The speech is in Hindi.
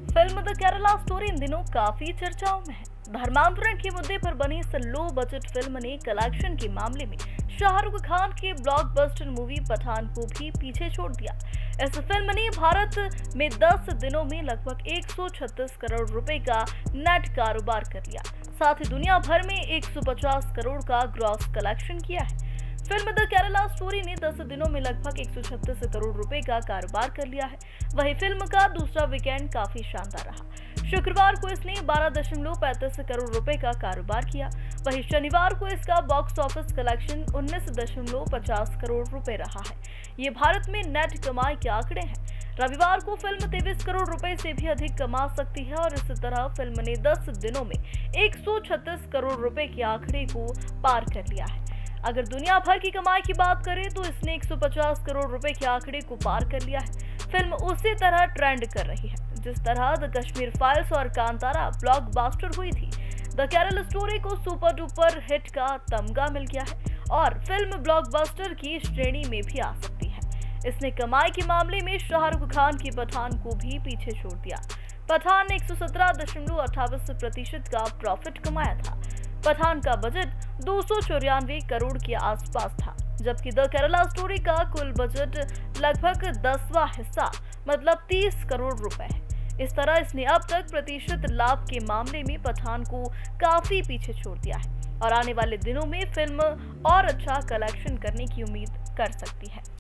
फिल्म द केरला स्टोरी इन दिनों काफी चर्चाओं में है। धर्मांतरण के मुद्दे पर बनी इस लो बजट फिल्म ने कलेक्शन के मामले में शाहरुख खान की ब्लॉकबस्टर मूवी पठान को भी पीछे छोड़ दिया। इस फिल्म ने भारत में 10 दिनों में लगभग 136 करोड़ रुपए का नेट कारोबार कर लिया, साथ ही दुनिया भर में 150 करोड़ का ग्रॉस कलेक्शन किया है। फिल्म द केरला स्टोरी ने 10 दिनों में लगभग 136 करोड़ रुपए का कारोबार कर लिया है। वहीं फिल्म का दूसरा वीकेंड काफी शानदार रहा। शुक्रवार को इसने 12.35 करोड़ रुपए का कारोबार किया। वहीं शनिवार को इसका बॉक्स ऑफिस कलेक्शन 19.50 करोड़ रुपए रहा है। ये भारत में नेट कमाई के आंकड़े हैं। रविवार को फिल्म 23 करोड़ रुपए से भी अधिक कमा सकती है और इस तरह फिल्म ने 10 दिनों में 136 करोड़ रुपए के आंकड़े को पार कर लिया है। अगर दुनिया भर की कमाई की बात करें तो इसने 150 करोड़ रुपए के आंकड़े को पार कर लिया है। फिल्म उसी तरह ट्रेंड कर रही है जिस तरह द कश्मीर फाइल्स और कांतारा ब्लॉकबस्टर हुई थी। द केरला स्टोरी को सुपर डुपर हिट का तमगा मिल गया है और फिल्म ब्लॉकबस्टर की श्रेणी में भी आ सकती है। इसने कमाई के मामले में शाहरुख खान की पठान को भी पीछे छोड़ दिया। पठान ने 117.28% का प्रॉफिट कमाया था। पठान का बजट 294 करोड़ के आसपास था, जबकि द केरला स्टोरी का कुल बजट लगभग 10वां हिस्सा मतलब 30 करोड़ रुपए है। इस तरह इसने अब तक प्रतिशत लाभ के मामले में पठान को काफी पीछे छोड़ दिया है और आने वाले दिनों में फिल्म और अच्छा कलेक्शन करने की उम्मीद कर सकती है।